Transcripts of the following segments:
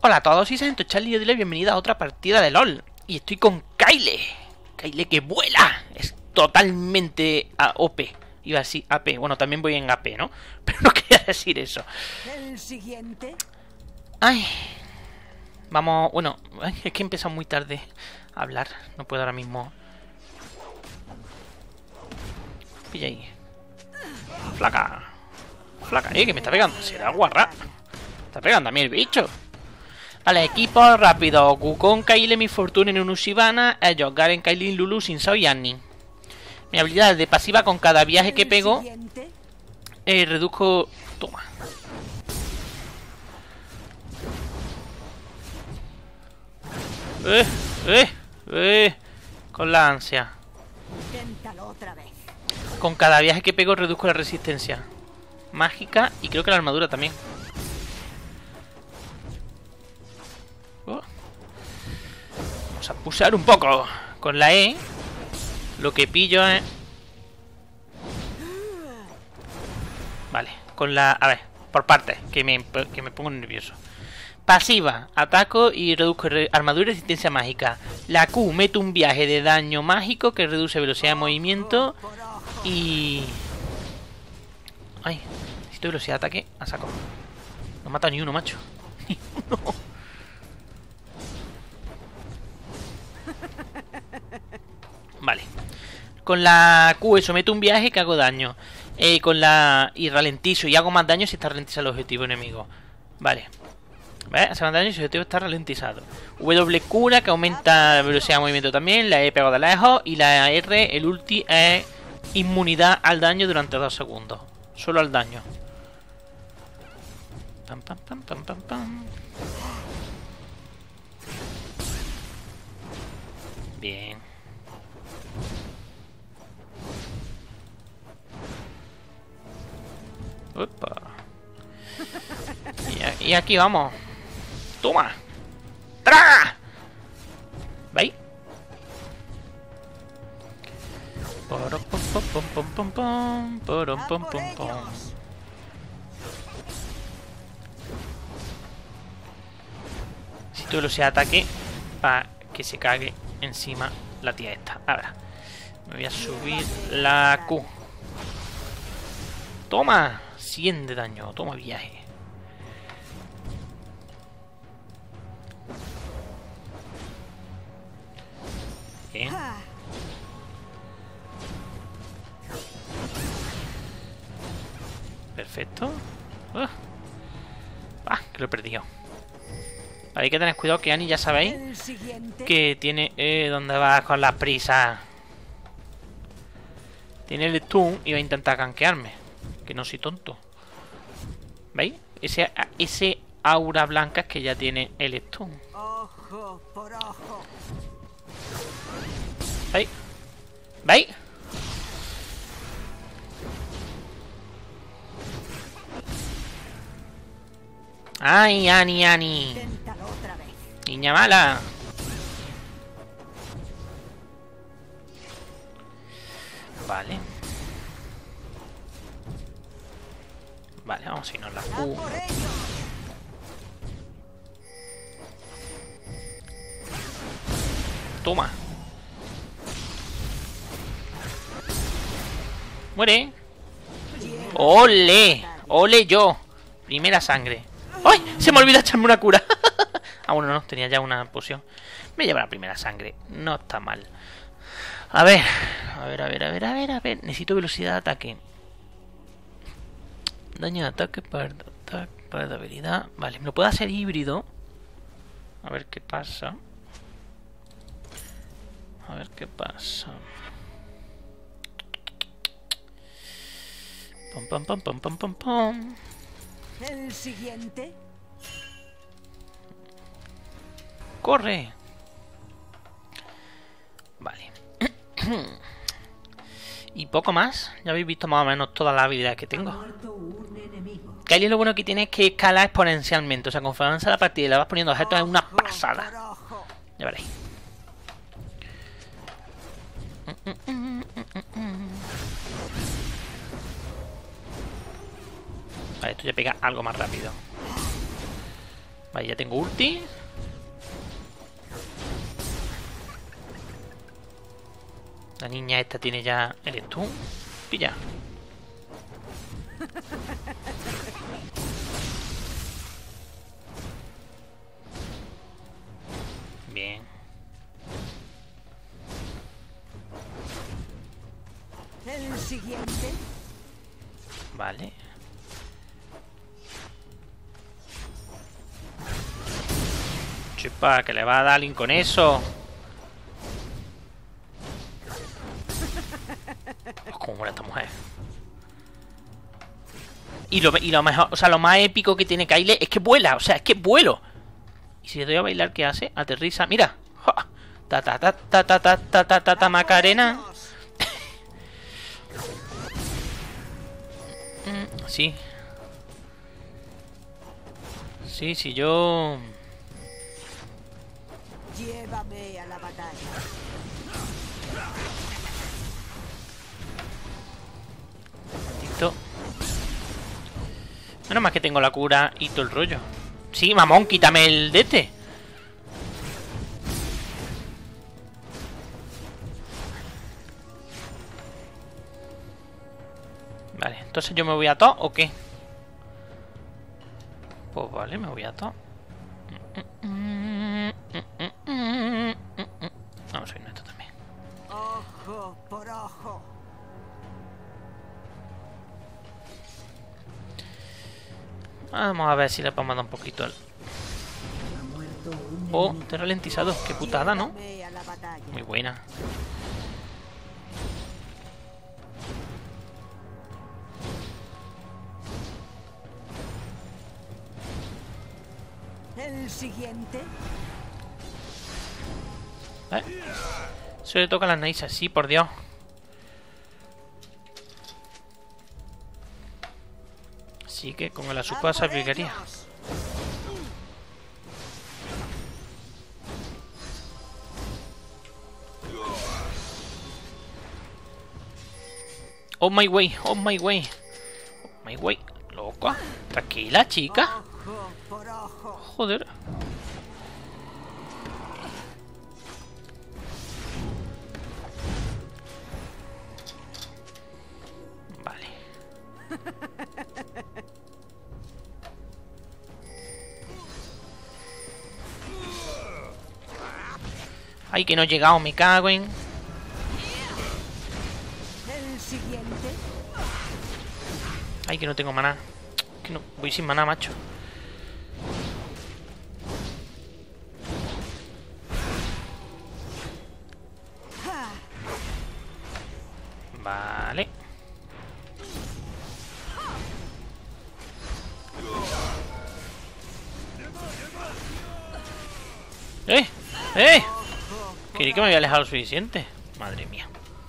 Hola a todos y sean Charlie y os doy la bienvenida a otra partida de LOL. Y estoy con Kyle. Kyle que vuela. Es totalmente OP. Iba así, AP. Bueno, también voy en AP, ¿no? Pero no quería decir eso. ¿El siguiente? Ay. Vamos, bueno, es que he empezado muy tarde a hablar. No puedo ahora mismo. Pilla ahí. Flaca. Flaca, que me está pegando. Será guarra. Me está pegando a mí el bicho. Vale, equipo rápido. Wukong, Kyle, Mi Fortune, Nunu, Shyvana, ellos, Garen, Kailin, Lulu, Xin Zhao y Annie. Mi habilidad de pasiva con cada viaje que pego reduzco... Toma. Con la ansia. Inténtalo otra vez. Con cada viaje que pego reduzco la resistencia mágica y creo que la armadura también. Vamos a pulsar un poco. Con la E lo que pillo es... Vale, con la... A ver, por partes, que me pongo nervioso. Pasiva, ataco y reduzco armadura y resistencia mágica. La Q, meto un viaje de daño mágico que reduce velocidad de movimiento y... Ay, necesito velocidad de ataque a saco. No mata ni uno, macho. Ni uno. Vale. Con la Q someto un viaje que hago daño. Con la... Y ralentizo y hago más daño si está ralentizado el objetivo enemigo. Vale. ¿Vale? Hace más daño si el objetivo está ralentizado. W cura, que aumenta la velocidad de movimiento también. La E pego de lejos. Y la R, el ulti, es inmunidad al daño durante 2 segundos. Solo al daño. Pam, pam, pam, pam, pam, pam. Bien. Opa. Y aquí vamos. Toma. ¡Traga! ¿Veis? Porom, pom, pom, pom, pom, pom, pom, porom, pom, pom, pom. Necesito velocidad de ataque para que se cague encima la tía esta. Ahora, me voy a subir la Q. Toma. 100 de daño. Toma viaje. Bien. Perfecto. Que lo he perdido. Hay que tener cuidado que Annie, ya sabéis, que tiene... ¿dónde vas con las prisas? Tiene el stun y va a intentar gankearme. Que no soy tonto. ¿Veis? Ese aura blanca es que ya tiene el stun. Ojo por ojo. ¿Veis? ¿Veis? ¡Ay, Annie, Annie! Inténtalo otra vez. ¡Niña mala! Vale. Vale, vamos a irnos la Q. Toma. Muere. ¡Ole! ¡Ole yo! Primera sangre. ¡Ay! Se me olvidó echarme una cura. Ah, bueno, no, tenía ya una poción. Me lleva la primera sangre. No está mal. A ver. A ver. Necesito velocidad de ataque. Daño de ataque para de habilidad. Vale, me lo puedo hacer híbrido. A ver qué pasa. A ver qué pasa. Pom, pom, pom, pom, pom, pom, pom. ¿El siguiente? ¡Corre! Vale. Y poco más. Ya habéis visto más o menos todas las habilidades que tengo. Kyle lo bueno que tiene es que escala exponencialmente. O sea, conforme avanza la partida y le vas poniendo objetos es una pasada. Ya veréis. Vale, esto ya pega algo más rápido. Vale, ya tengo ulti. La niña esta tiene ya el stun. Pilla. Bien. El siguiente. Vale. Chupa, que le va a dar a alguien con eso. Oh, cómo mola esta mujer. Y lo mejor, o sea, lo más épico que tiene Kyle es que vuela, o sea, es que vuelo. Y si le doy a bailar, ¿qué hace? Aterriza, mira. ¡Ja! Ta ta ta ta ta ta ta ta ta ta Macarena. Sí. Sí, sí, yo... Llévame a la batalla. Maldito. Menos más que tengo la cura y todo el rollo. Sí, mamón, quítame el de este. Vale, entonces yo me voy a todo o qué. Pues vale, me voy a todo. Vamos a ir esto también. Ojo por ojo. Vamos a ver si le podemos dar un poquito al... Oh, te he ralentizado. Qué putada, ¿no? Llévame a la batalla. Muy buena. El siguiente. Eso le toca a las naisas, sí, por Dios. Así que con el azúcar se aplicaría. Oh my way, oh my way. Oh my way. Loca. Tranquila, chica. Ojo por ojo. Joder. Vale. Ay, que no he llegado, me cago en... El siguiente. Ay, que no tengo maná. Que no, voy sin maná, macho. Vale. ¡Eh! ¡Eh! Creí que me había alejado lo suficiente. Madre mía.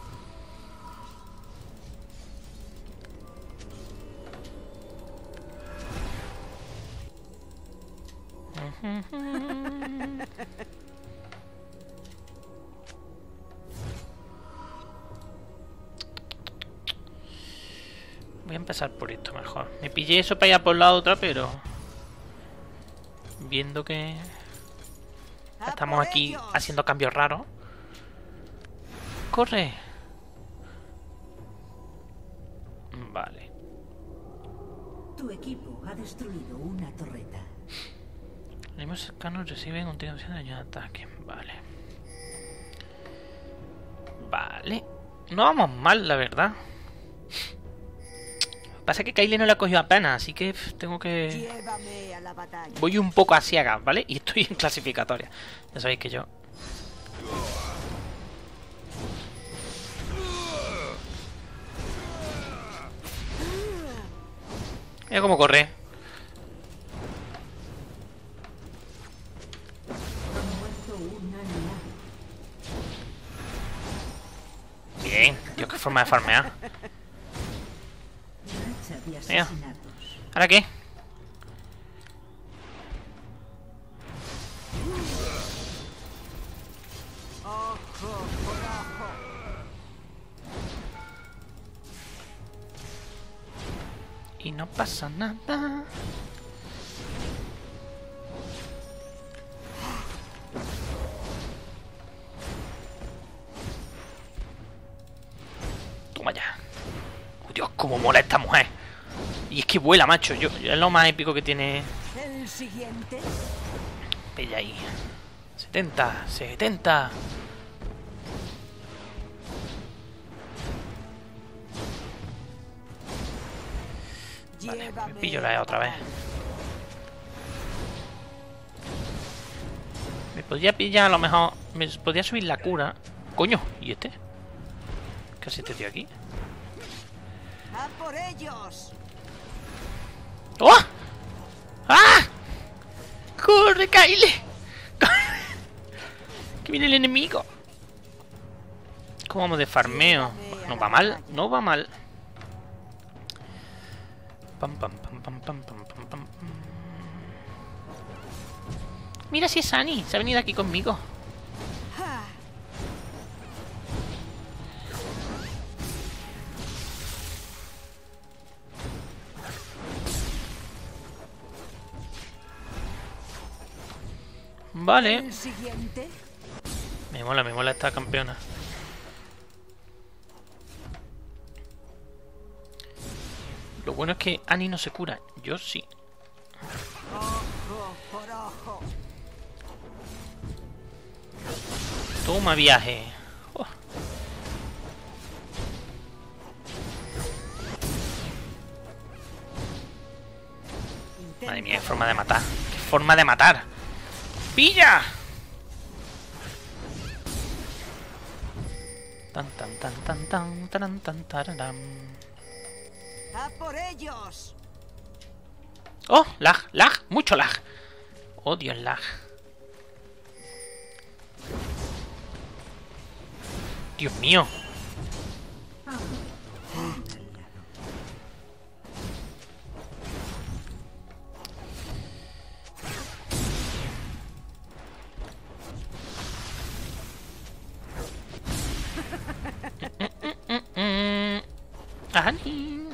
Voy a empezar por esto mejor. Me pillé eso para ir a por la otra, pero... Viendo que... Estamos aquí haciendo cambios raros. ¡Corre! Vale. Tu equipo ha destruido una torreta. Enemigos cercanos reciben continuación de daño de ataque. Vale. Vale. No vamos mal, la verdad. Pasa que Kyle no la cogió apenas, así que tengo que... Llévame a la batalla. Voy un poco a ciegas, ¿vale? Y estoy en clasificatoria. Ya sabéis que yo... Mira cómo corre. Bien, Dios, qué forma de farmear. Mira. ¿Ahora qué? Ojo por ojo. Y no pasa nada. Cómo mola esta mujer. Y es que vuela, macho. Es lo más épico que tiene. El siguiente. Pilla ahí. 70, 70. Vale, me pillo la E otra vez. Me podría pillar a lo mejor. Me podría subir la cura. Coño, ¿y este? ¿Qué hace este tío aquí? ¡A por ellos! ¡Oh! ¡Ah! ¡Corre, Kyle! ¡Que viene el enemigo! ¿Cómo vamos de farmeo? No va mal, no va mal. Pam, pam, pam, pam, pam, pam, pam, pam. Mira si es Annie, se ha venido aquí conmigo. Vale. El siguiente. Me mola esta campeona. Lo bueno es que Annie no se cura. Yo sí. Ojo por ojo. Toma viaje. Oh. Madre mía, qué forma de matar. ¡Qué forma de matar! ¡Pilla! Tan tan tan tan tan tan tan tararam. ¡A por ellos! ¡Oh! ¡Lag! ¡Lag! ¡Mucho lag! Odio el lag. ¡Dios mío! Annie.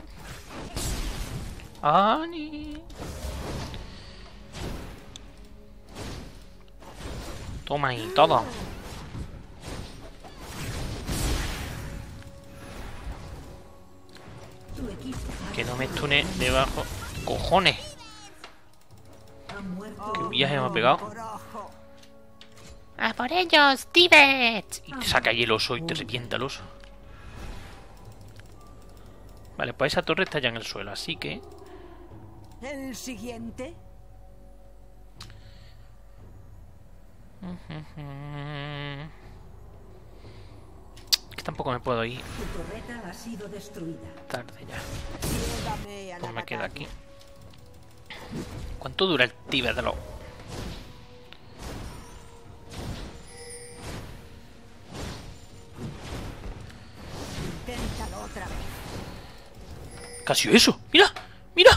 Annie. Toma ahí todo. Tu equipo Que no me stune debajo. ¡Cojones! ha muerto. ¿Qué viaje me ha pegado? Por ojo. ¡A por ellos, Tibet! Y te saca ahí el oso y te revienta el oso. Vale, pues esa torre está ya en el suelo, así que... El siguiente. Es que tampoco me puedo ir Tu torreta ha sido destruida. tarde ya. Llévame a la Pues me quedo batalla. aquí. ¿Cuánto dura el Tibet de lo...? Inténtalo otra vez. ¡Casi eso! ¡Mira! ¡Mira!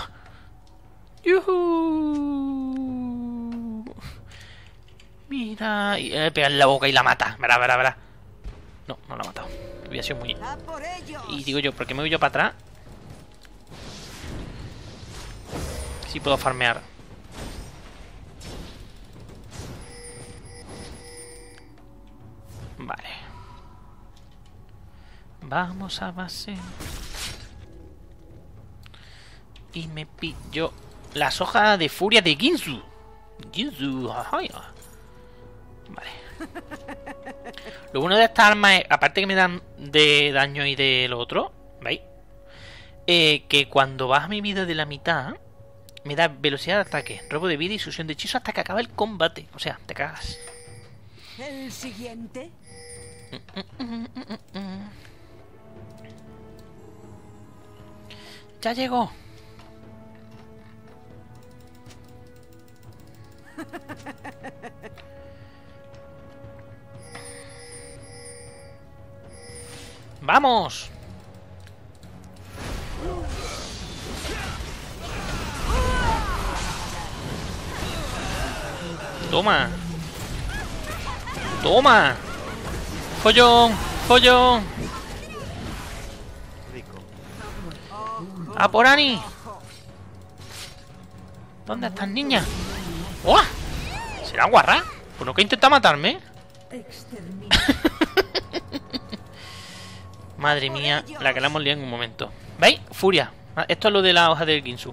¡Yuhu! Mira... Y le pega en la boca y la mata. Verá, verá, verá. No, no la ha matado. Hubiera sido muy... ¡A por ellos! Y digo yo, ¿por qué me voy yo para atrás? Si puedo farmear. Vale. Vamos a base. Y me pillo las hojas de furia de Ginzu. Ginzu, ay. Vale. Lo bueno de estas armas es, aparte que me dan de daño y de lo otro, ¿veis? Que cuando baja mi vida de la mitad, me da velocidad de ataque, robo de vida y sucesión de hechizo hasta que acaba el combate. O sea, te cagas. El siguiente. Ya llegó. ¡Vamos! Toma. Toma. Follón. Follón. ¡A por Annie! ¿Dónde están, niñas? ¡Oh! ¿Será guarra? Pues no que intenta matarme. Exterminio. Madre mía, la que la hemos liado en un momento. ¿Veis? Furia. Esto es lo de la hoja del Ginsu.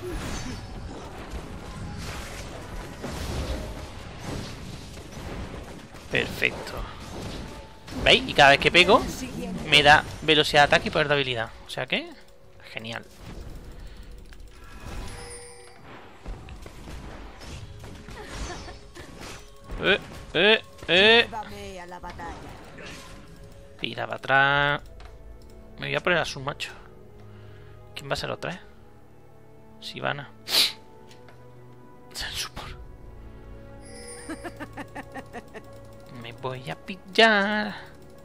Perfecto. ¿Veis? Y cada vez que pego me da velocidad de ataque y poder de habilidad. O sea que... genial. Llévame a la batalla. Tira para atrás. Me voy a poner a su macho. ¿Quién va a ser otra, Sivana. Support. Me voy a pillar.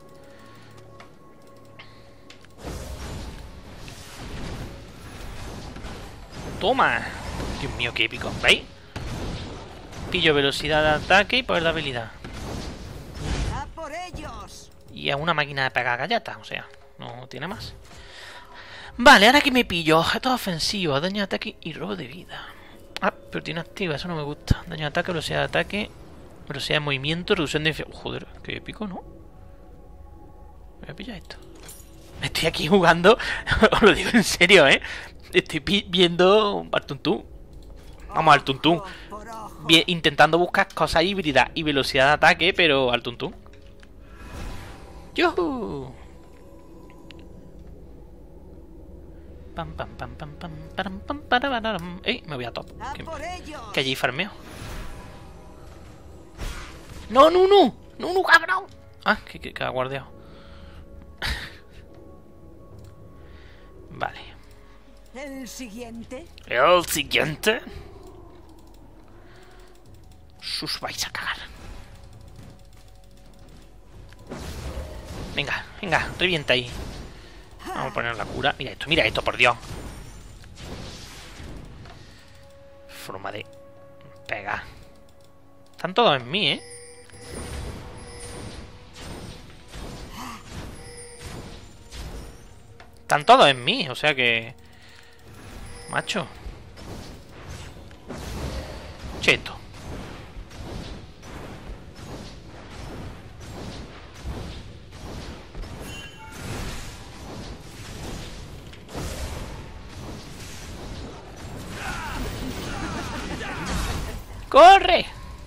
Toma. Dios mío, qué épico. ¿Veis? Pillo velocidad de ataque y poder de habilidad. ¡A por ellos! Y es una máquina de pegar galletas, o sea, no tiene más. Vale, ahora que me pillo, objetos ofensivos, daño de ataque y robo de vida. Ah, pero tiene activa, eso no me gusta. Daño de ataque, velocidad de ataque, velocidad de movimiento, reducción de... joder, qué épico, ¿no? Voy a pillar esto. Estoy aquí jugando, os lo digo en serio, Estoy viendo al tuntún. Vamos, al tuntún. Ojo por ojo. Intentando buscar cosas híbridas y velocidad de ataque, pero al tuntún. ¡Yuhu! Pam, pam, pam, pam, pam, param, pam, pararam. ¡Ey! Me voy a top. ¡A por ellos! Que allí farmeo. ¡No, no, no! ¡No, no, cabrón! Ah, que ha guardiado. Vale. El siguiente. El siguiente. Sus vais a cagar. Venga, venga, revienta ahí. Vamos a poner la cura. Mira esto, por Dios. Forma de pegar. Están todos en mí, Están todos en mí, o sea que... macho. Cheto. ¡Corre!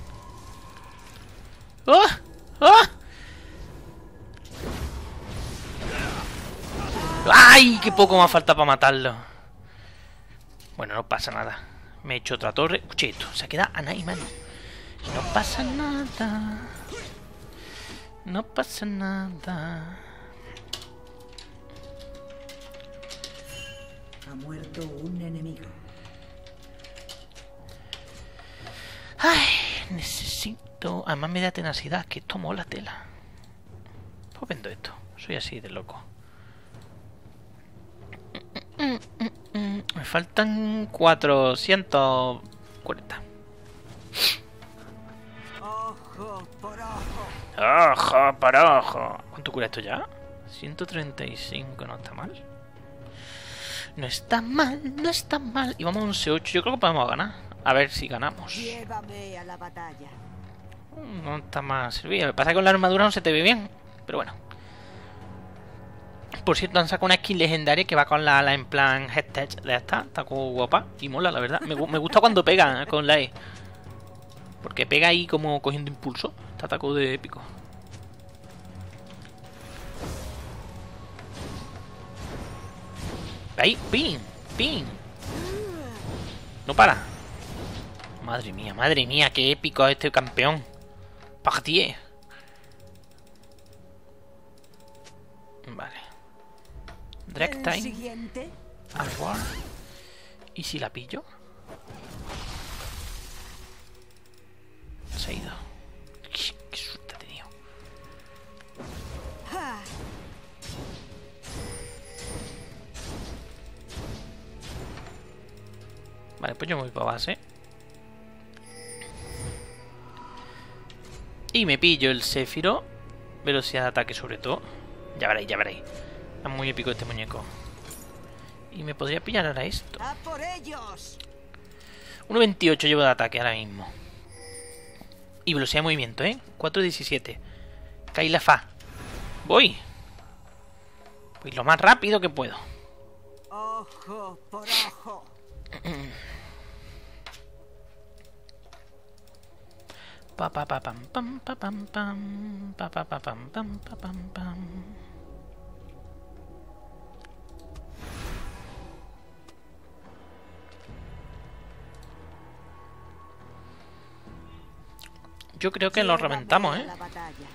¡Oh! ¡Oh! ¡Ay! ¡Qué poco me falta para matarlo! Bueno, no pasa nada. Me he hecho otra torre. Cheto, se queda a nada y mano. No pasa nada. No pasa nada. Ha muerto un enemigo. Ay, necesito... Además me da tenacidad, que esto mola tela. Pues vendo esto. Soy así de loco. Me faltan 440. Ojo por ojo. Ojo por ojo. ¿Cuánto cura esto ya? 135, no está mal. No está mal, no está mal. Y vamos a un C8, yo creo que podemos ganar. A ver si ganamos. Llévame a la batalla. No está más servido. Me pasa que con la armadura no se te ve bien. Pero bueno. Por cierto, han sacado una skin legendaria que va con la ala en plan headtech de esta. Está como guapa y mola, la verdad. Me gusta cuando pega con la E. Porque pega ahí como cogiendo impulso. Está taco de épico. Ahí, pin, pin. No para. Madre mía, qué épico es este campeón. Partie. Vale. Drag El time. siguiente. War. ¿Y si la pillo? Se ha ido. Qué suerte he tenido. ¡Ja! Vale, pues yo me voy para base. Y me pillo el Séfiro. Velocidad de ataque sobre todo. Ya veréis, ya veréis. Es muy épico este muñeco. Y me podría pillar ahora esto. ¡A por ellos! 1.28 llevo de ataque ahora mismo. Y velocidad de movimiento, 4.17. Caí la fa. Voy lo más rápido que puedo. Ojo por ojo. Pa pa pa pam pam pa pam pam pa pa pa pam pam pa pam pam. Yo creo que lo reventamos, Llévame a la batalla.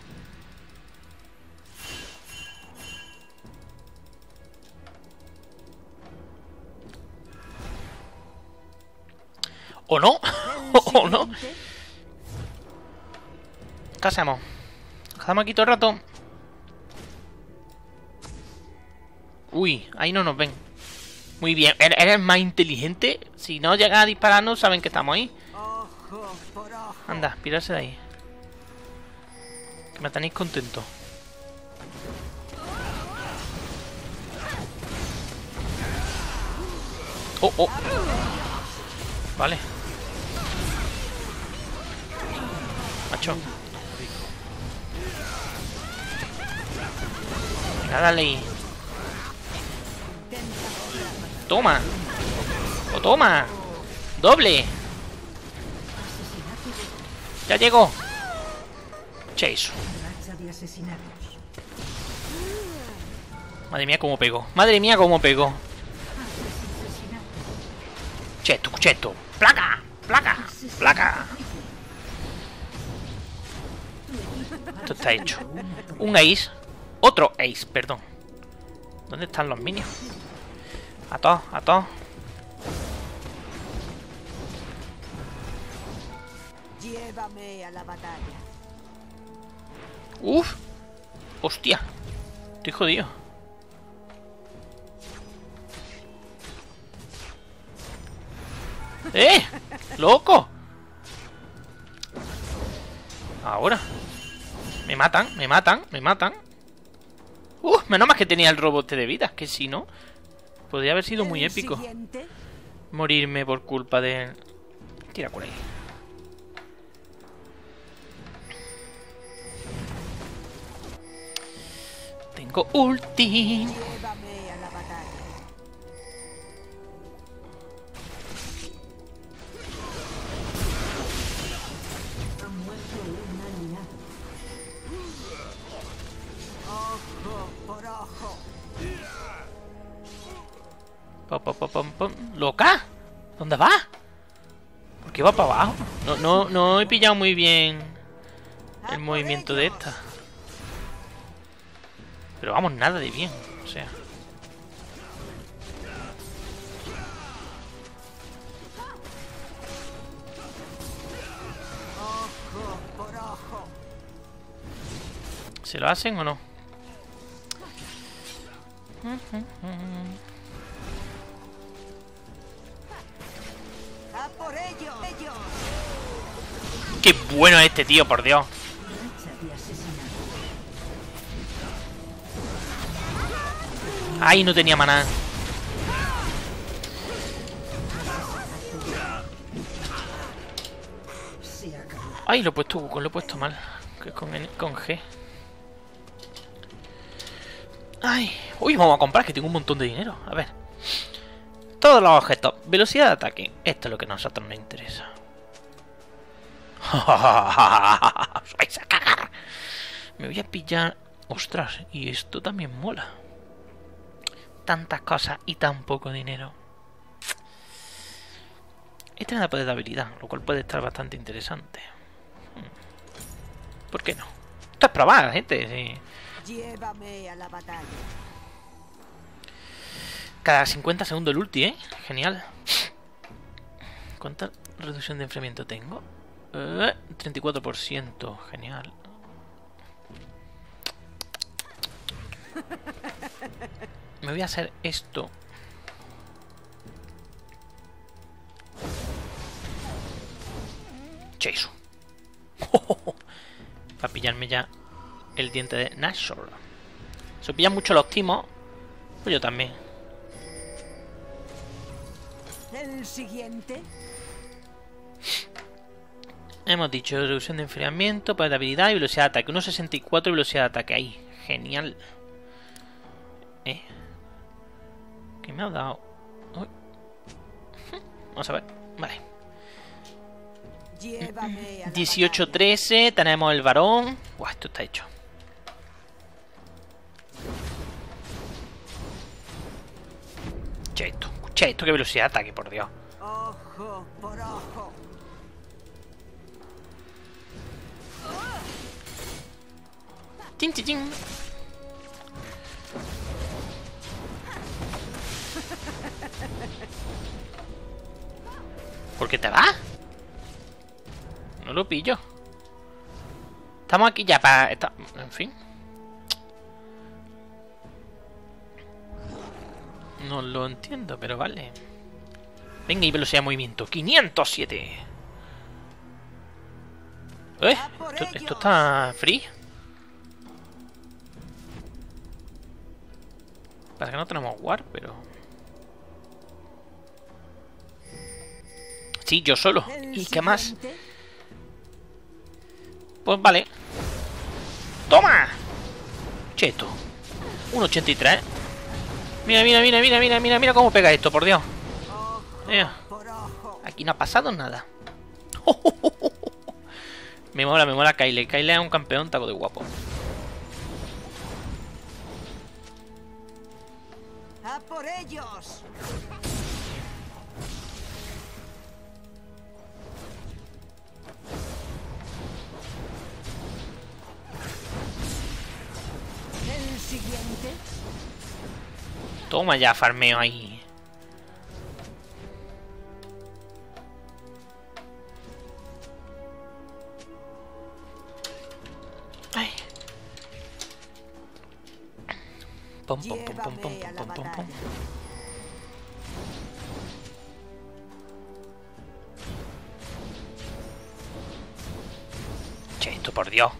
¿O no? El ¿O no? siguiente. ¿Qué hacemos? ¿Quedamos aquí todo el rato? Uy, ahí no nos ven. Muy bien, eres más inteligente. Si no llegas a dispararnos, saben que estamos ahí. Ojo por ojo. Anda, pirarse de ahí. Que me tenéis contento. Oh, oh. Vale. Macho. Venga, dale ahí. Toma. O toma. Doble. Ya llegó. Che, eso. Racha de asesinatos. Madre mía, cómo pegó. Madre mía, cómo pegó. Cheto, cheto. Placa, placa, placa. Esto está hecho. Un ace. Otro ace, perdón. ¿Dónde están los minions? A todos, a todos. Llévame a la batalla. Uf. Hostia. Estoy jodido. ¡Eh! ¡Loco! Ahora. Me matan, me matan, me matan. Menos mal que tenía el robot de vida. Que si no, podría haber sido muy El épico siguiente. morirme por culpa de... Tira por ahí. Tengo ulti. Llévame a la batalla. Ha muerto un aliado. Ojo por ojo. Pam, pam, pam, pam, pam. ¿Loca? ¿Dónde va? ¿Por qué va para abajo? No he pillado muy bien ¡A el por movimiento de ellos! esta. Pero vamos, nada de bien. O sea. Ojo por ojo. ¿Se lo hacen o no? ¡A por ellos! ¡Qué bueno es este tío, por Dios! Racha de asesinatos. ¡Ay, no tenía maná! Se acabó. ¡Ay, lo he puesto mal! Que con G. ¡Ay! Uy, vamos a comprar, que tengo un montón de dinero. A ver. Todos los objetos. Velocidad de ataque. Esto es lo que a nosotros nos interesa. ¡Os vais a cagar! Me voy a pillar... ¡Ostras! Y esto también mola. Tantas cosas y tan poco dinero. Este me da poder de habilidad, lo cual puede estar bastante interesante. ¿Por qué no? Esto es probar, gente. Sí. Llévame a la batalla. Cada 50 segundos el ulti, ¿eh? Genial. ¿Cuánta reducción de enfriamiento tengo? 34%. Genial. Me voy a hacer esto. Cheso. Para pillarme ya el diente de Nashor. Se pillan mucho los timos. Pues yo también. El siguiente. Hemos dicho reducción de enfriamiento, poder de habilidad y velocidad de ataque. 1.64 y velocidad de ataque. Ahí. Genial. ¿Qué me ha dado? Vamos a ver. Vale. Llévame a la 18-13. Tenemos el varón. Buah, esto está hecho. Escucha esto, qué velocidad de ataque, por Dios. batalla. Ojo por ojo. Chin, chin, chin. ¿Por qué te vas? No lo pillo. Estamos aquí ya para... En fin. No lo entiendo, pero vale. Venga, y velocidad de movimiento. 507. Esto está free. Pasa que no tenemos war, pero... Sí, yo solo. ¿Y qué más? Pues vale. ¡Toma! Cheto. 1.83. Mira cómo pega esto, por Dios. Mira. Aquí no ha pasado nada. Me mola Kyle. Kyle es un campeón taco de guapo. ¡A por ellos! El siguiente. Toma ya, farmeo ahí. Ay. Pom, pom, pom, pom, pom, Llévame a la pom, pom, pom. batalla. Che, esto por Dios.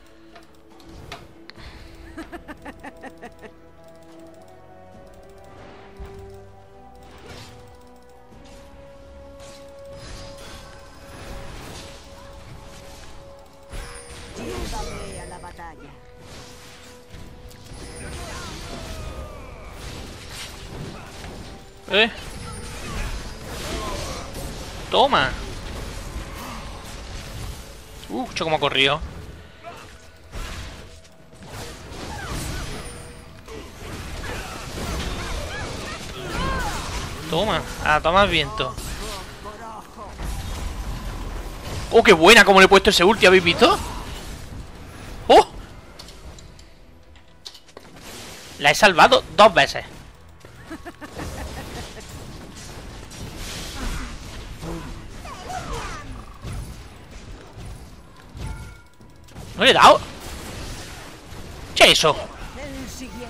Llévame a la batalla. Toma. Escucha cómo ha corrido. Toma, a tomar viento. ¡Oh, qué buena! Como le he puesto ese ulti, ¿habéis visto? ¡Oh! La he salvado 2 veces. ¿No le he dado? ¿Qué es eso? El siguiente.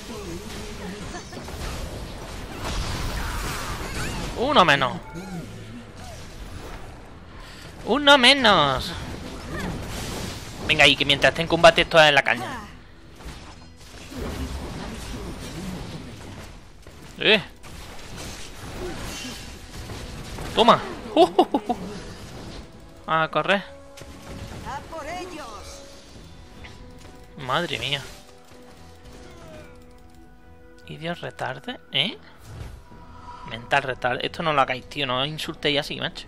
Uno menos. Uno menos. Venga ahí, que mientras esté en combate esto es en la caña. Toma. A correr. ¡A por ellos! Madre mía. ¿Y Dios retarde? ¿Eh? Mental retarde. Esto no lo hagáis, tío. No insultéis así, macho.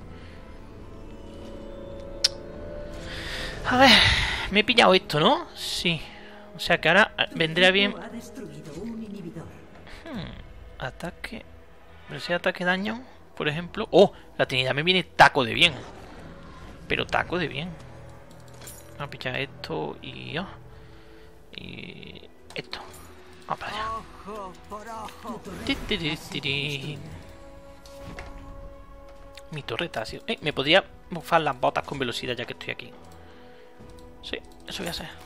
A ver. Me he pillado esto, ¿no? Sí. O sea que ahora vendría bien... Ha destruido un inhibidor. Ataque... Velocidad de ataque, daño, por ejemplo. ¡Oh! La Trinidad me viene taco de bien. Pero taco de bien. Vamos a pillar esto y... oh, y... esto. Vamos para allá. Ojo por ojo. Mi torreta ha sido... me podría bufar las botas con velocidad ya que estoy aquí. Sí, eso voy a hacer.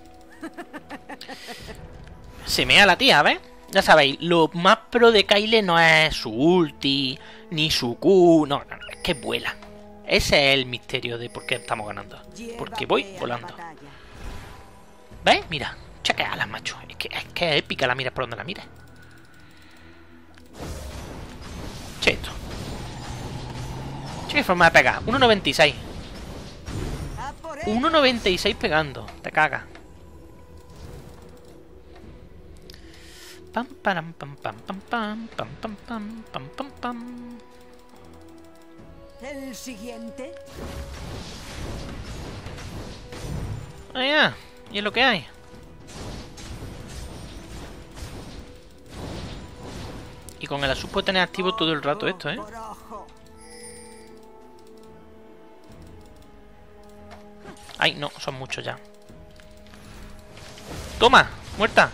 Se mea la tía, ¿ves? Ya sabéis, lo más pro de Kyle no es su ulti, ni su Q... No, es que vuela. Ese es el misterio de por qué estamos ganando. Porque voy Llévame a la volando. batalla. ¿Ves? Mira. Chequea alas, macho. Es que es épica la mira por donde la mires. Cheto. Che, qué forma de pegar. 1.96. ¡A por ellos! 1.96 pegando. Te cagas. Pam, param, pam, pam, pam, pam, pam, pam, pam, pam, pam, pam. El siguiente. Ah, ya. Y es lo que hay. Y con el azul puedo tener activo todo el rato esto, ¿eh? Por ojo. Ay, no, son muchos ya. ¡Toma! ¡Muerta!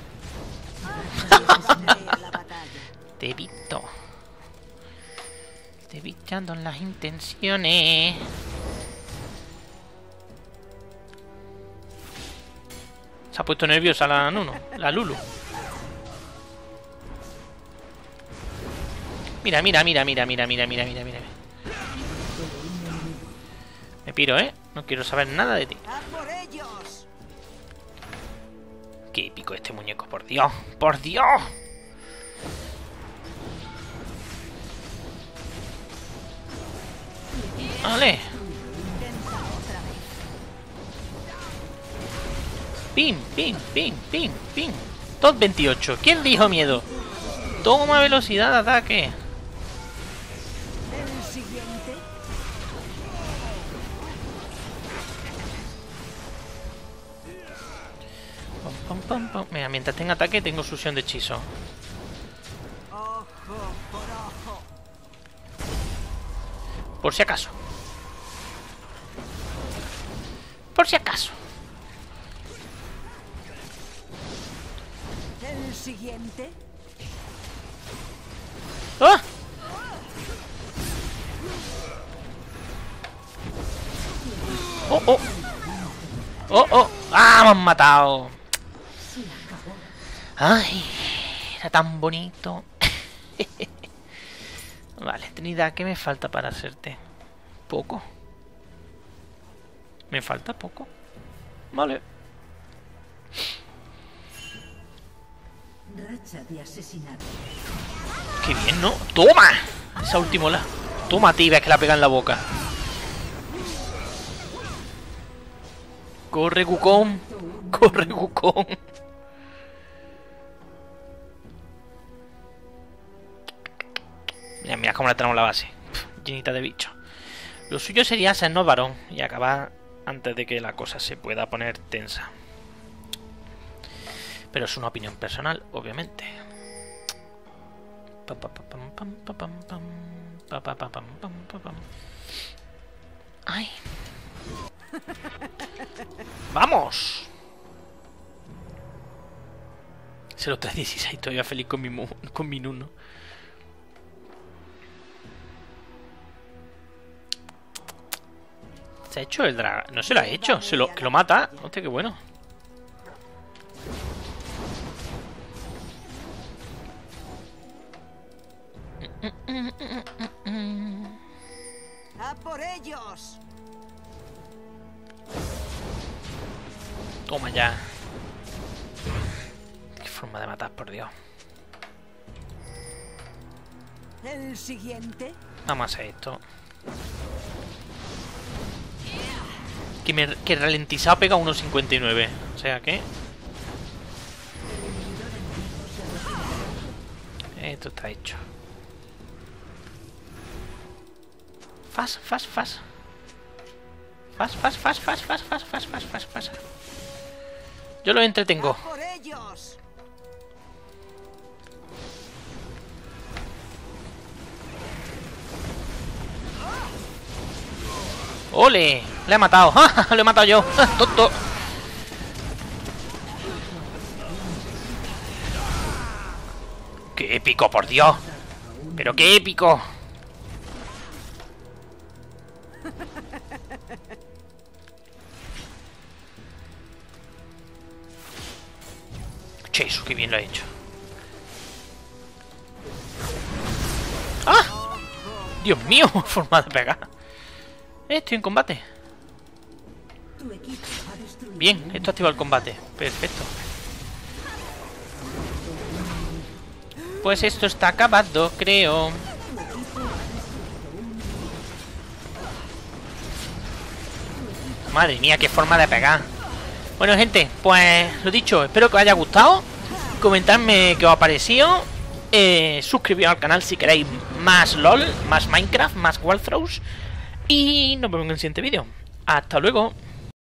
Ver la batalla. Te he visto. Te he visto en las intenciones. Se ha puesto nerviosa la Nuno, la Lulu. Mira, mira, mira, mira, mira, mira, mira, mira, mira. Me piro, ¿eh? No quiero saber nada de ti. ¡A por ellos! Qué épico este muñeco, por Dios. ¡Por Dios! Vale. Intenta otra vez. Pim, pim, pim, pim, pim. Top 28. ¿Quién dijo miedo? Toma velocidad de ataque. El siguiente. Pam, pam, pam, pam. Mira, mientras tenga ataque tengo succión de hechizo. Ojo por ojo. Por si acaso. Por si acaso. El siguiente. ¡Ah! ¡Oh, oh! ¡Oh, oh! ¡Ah, me han matado! ¡Ay! Era tan bonito. Vale, Trinidad, ¿qué me falta para hacerte? Poco. Me falta poco. Vale. Racha de asesinato. ¡Qué bien, ¿no? ¡Toma! Esa última ola. Toma, tibia, que la pega en la boca. Corre, Wukong. Corre, Wukong. Mira, mira cómo le tenemos la base. Llenita de bichos. Lo suyo sería hacernos varón y acabar antes de que la cosa se pueda poner tensa. Pero es una opinión personal, obviamente. ¡Ay! ¡Vamos! 0316, todavía feliz con mi Nuno. ¿Se ha hecho el dragón? No se lo ha hecho, que lo mata. Hostia, qué bueno. ¡A por ellos! Toma ya. Qué forma de matar, por Dios. El siguiente. Vamos a hacer esto. Que ralentizado pega 1.59. O sea que... esto está hecho. Fast, fast, fast. Fast, fast, fast, fast, fast, fast, fast, fast, fast, fast. Yo lo entretengo. ¡A por ellos! ¡Ole! ¡Le he matado! ¡Ja! ¡Lo he matado yo! ¡Tonto! ¡Qué épico, por Dios! ¡Pero qué épico! Che, eso, qué bien lo ha hecho. ¡Ah! ¡Dios mío! Forma de pegar. Estoy en combate. Tu equipo ha destruido. Bien, esto activa el combate. Perfecto. Pues esto está acabado, creo. Madre mía, qué forma de pegar. Bueno, gente, pues lo dicho, espero que os haya gustado. Comentadme qué os ha parecido. Suscribiros al canal si queréis más LOL, más Minecraft, más Wall Throws. Y nos vemos en el siguiente vídeo. Hasta luego.